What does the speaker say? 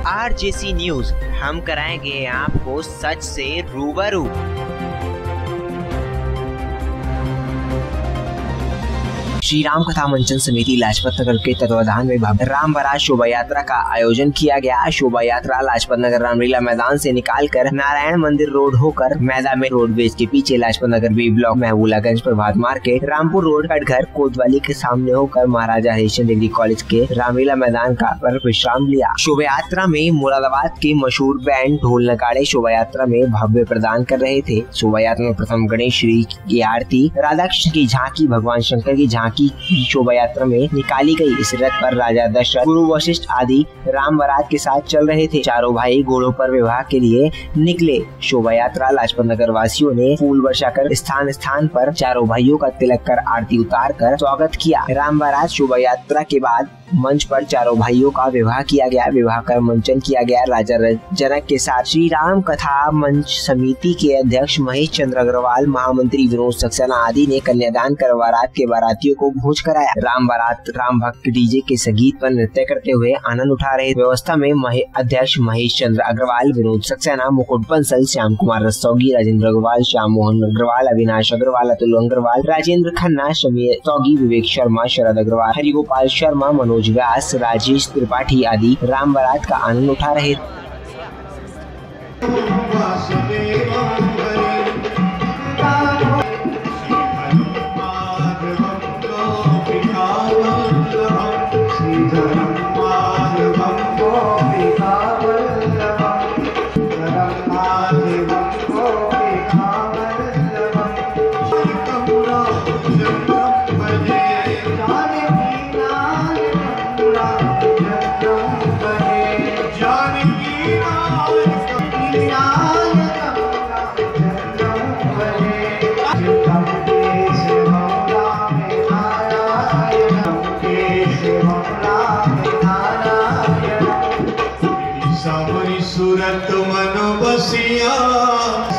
RJC news, हम कराएंगे आपको सच से रूबरू। श्री राम कथा मंचन समिति लाजपत नगर के तत्वाधान में भव्य राम बारात शोभा यात्रा का आयोजन किया गया। शोभा यात्रा लाजपत नगर रामलीला मैदान से निकालकर नारायण मंदिर रोड होकर मैदान में रोडवेज के पीछे Lajpat Nagar B block Mahbulaganj Prabhat market Rampur road Katghar Kotwali के सामने होकर महाराजा हरिश्चंद्र डिग्री कॉलेज के रामलीला मैदान का पर विश्राम लिया। शोभा यात्रा में मुरादाबाद के मशहूर बैंड ढोल नगाड़े शोभा यात्रा में भव्य प्रदान कर रहे थे। शोभा यात्रा में प्रथम गणेश श्री की आरती, राधा कृष्ण की झांकी, भगवान शंकर की झांकी की शोभा यात्रा में निकाली गई। इस रथ पर राजा दशरथ, गुरु वशिष्ठ आदि राम बारात के साथ चल रहे थे। चारों भाई घोड़ों पर विवाह के लिए निकले। शोभा यात्रा लाजपत नगर वासियों ने फूल वर्षा कर स्थान स्थान पर चारों भाइयों का तिलक कर आरती उतार कर स्वागत किया। राम बारात शोभा यात्रा के बाद मंच पर चारों भाइयों का विवाह किया गया। विवाह कर मंचन किया गया। राजा जनक के साथ श्री राम कथा मंच समिति के अध्यक्ष महेश चंद्र अग्रवाल, महामंत्री विनोद सक्सेना आदि ने कन्यादान कर बारात के बारातियों को भोज कराया। राम बारात राम भक्त डीजे के संगीत पर नृत्य करते हुए आनंद उठा रहे। व्यवस्था में अध्यक्ष महेश चंद्र अग्रवाल, विनोद सक्सेना, मुकुट बंसल, श्याम कुमार रस्तोगी, राजेंद्र अग्रवाल, श्याम मोहन अग्रवाल, अविनाश अग्रवाल, अतुल अग्रवाल, राजेंद्र खन्ना, शमी तौगी, विवेक शर्मा, शरद अग्रवाल, हरिगोपाल शर्मा, मनोज व्यास, राजेश त्रिपाठी आदि राम बारात का आनंद उठा रहे। सूरत मन बसिया